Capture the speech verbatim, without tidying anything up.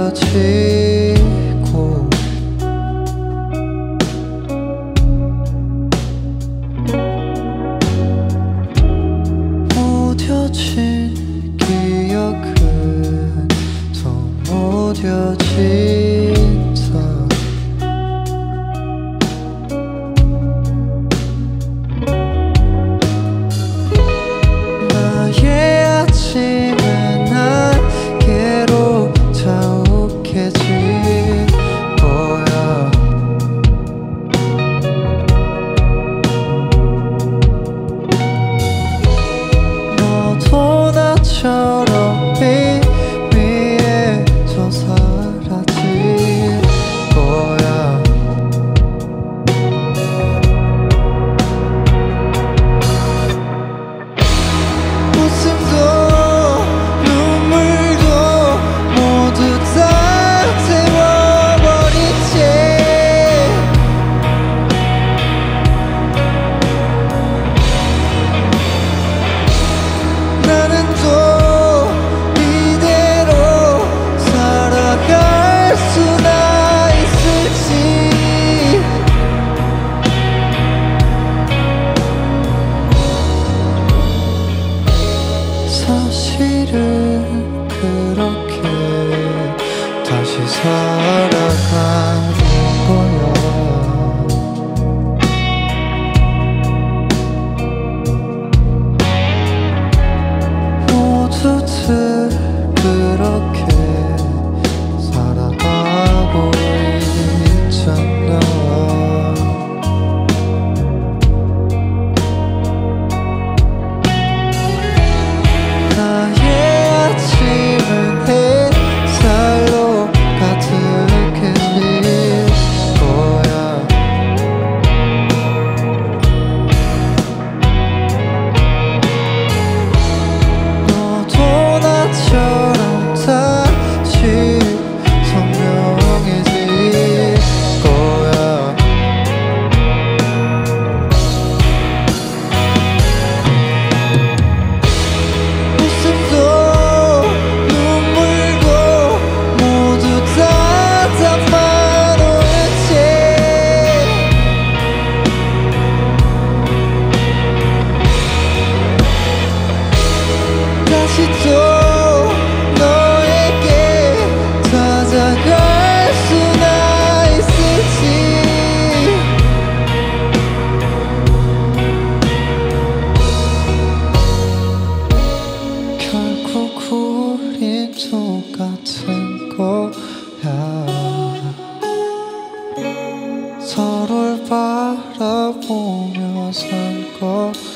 무뎌지고 무뎌진 기억은 더 무뎌진다. 나의 아침은 안개로 자욱해질 거야. 너도 나처럼 빛 위에서 사라질 거야. 웃음도 눈물도 모두 다 태워버리지. 나는 또 이대로 살아갈 수나 있을지. 사실은 그렇게 다시 살아가는 거야. 모두들 그렇게 살아가고 있잖아. 나의 아침은 햇살로 가득해질 거야. 너도 나처럼 다시 선명해질 거야. 웃음도 눈물도 모두 다 담아놓을지. 다시 또 너에게 찾아갈 수나 있을지. 결국 우린 똑같은 거야. 서로를 바라보며 산 거.